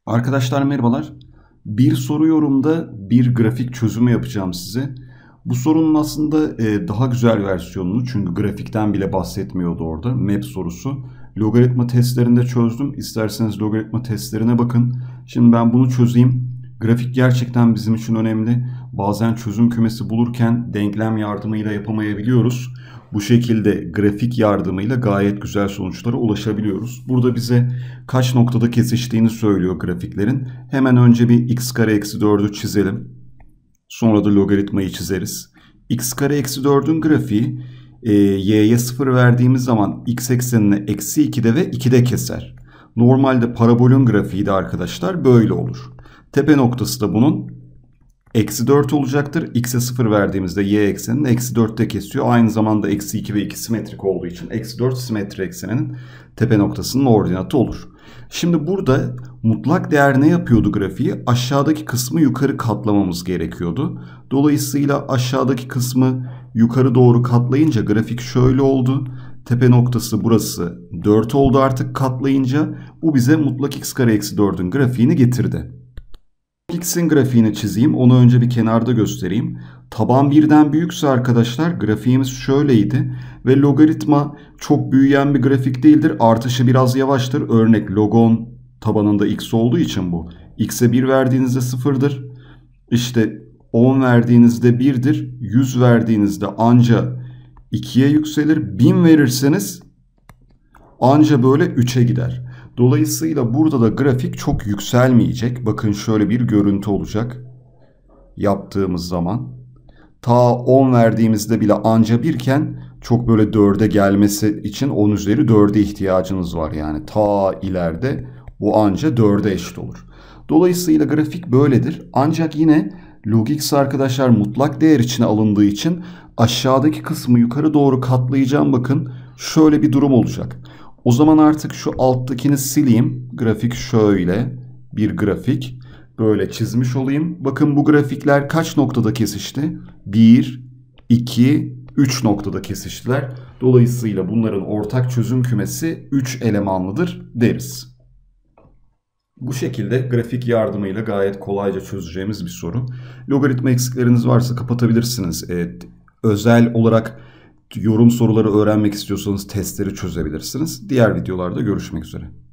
Arkadaşlar merhabalar. Bir soru yorumda bir grafik çözümü yapacağım size. Bu sorunun aslında daha güzel versiyonunu, çünkü grafikten bile bahsetmiyordu orada. Map sorusu. Logaritma testlerinde çözdüm. İsterseniz logaritma testlerine bakın. Şimdi ben bunu çözeyim. Grafik gerçekten bizim için önemli. Bazen çözüm kümesi bulurken denklem yardımıyla yapamayabiliyoruz. Bu şekilde grafik yardımıyla gayet güzel sonuçlara ulaşabiliyoruz. Burada bize kaç noktada kesiştiğini söylüyor grafiklerin. Hemen önce bir x kare eksi 4'ü çizelim. Sonra da logaritmayı çizeriz. X kare eksi 4'ün grafiği y'ye 0 verdiğimiz zaman x eksenini eksi 2'de ve 2'de keser. Normalde parabolün grafiği de arkadaşlar böyle olur. Tepe noktası da bunun eksi 4 olacaktır. X'e 0 verdiğimizde y eksenini eksi 4'te kesiyor. Aynı zamanda eksi 2 ve 2 simetrik olduğu için eksi 4 simetri ekseninin tepe noktasının ordinatı olur. Şimdi burada mutlak değer ne yapıyordu grafiği? Aşağıdaki kısmı yukarı katlamamız gerekiyordu. Dolayısıyla aşağıdaki kısmı yukarı doğru katlayınca grafik şöyle oldu. Tepe noktası burası 4 oldu artık katlayınca. Bu bize mutlak x kare eksi 4'ün grafiğini getirdi. X'in grafiğini çizeyim. Onu önce bir kenarda göstereyim. Taban birden büyükse arkadaşlar grafiğimiz şöyleydi. Ve logaritma çok büyüyen bir grafik değildir. Artışı biraz yavaştır. Örnek log 10 tabanında x olduğu için bu. X'e 1 verdiğinizde 0'dır. İşte 10 verdiğinizde 1'dir. 100 verdiğinizde anca 2'ye yükselir. 1000 verirseniz anca böyle 3'e gider. Dolayısıyla burada da grafik çok yükselmeyecek. Bakın şöyle bir görüntü olacak. Yaptığımız zaman. Ta 10 verdiğimizde bile anca 1 iken çok böyle 4'e gelmesi için 10 üzeri 4'e ihtiyacınız var. Yani ta ileride bu anca 4'e eşit olur. Dolayısıyla grafik böyledir. Ancak yine log x arkadaşlar mutlak değer içine alındığı için aşağıdaki kısmı yukarı doğru katlayacağım. Bakın şöyle bir durum olacak. O zaman artık şu alttakini sileyim. Grafik şöyle bir grafik. Böyle çizmiş olayım. Bakın bu grafikler kaç noktada kesişti? 1, 2, 3 noktada kesiştiler. Dolayısıyla bunların ortak çözüm kümesi 3 elemanlıdır deriz. Bu şekilde grafik yardımıyla gayet kolayca çözeceğimiz bir soru. Logaritma eksikleriniz varsa kapatabilirsiniz. Özel olarak yorum soruları öğrenmek istiyorsanız testleri çözebilirsiniz. Diğer videolarda görüşmek üzere.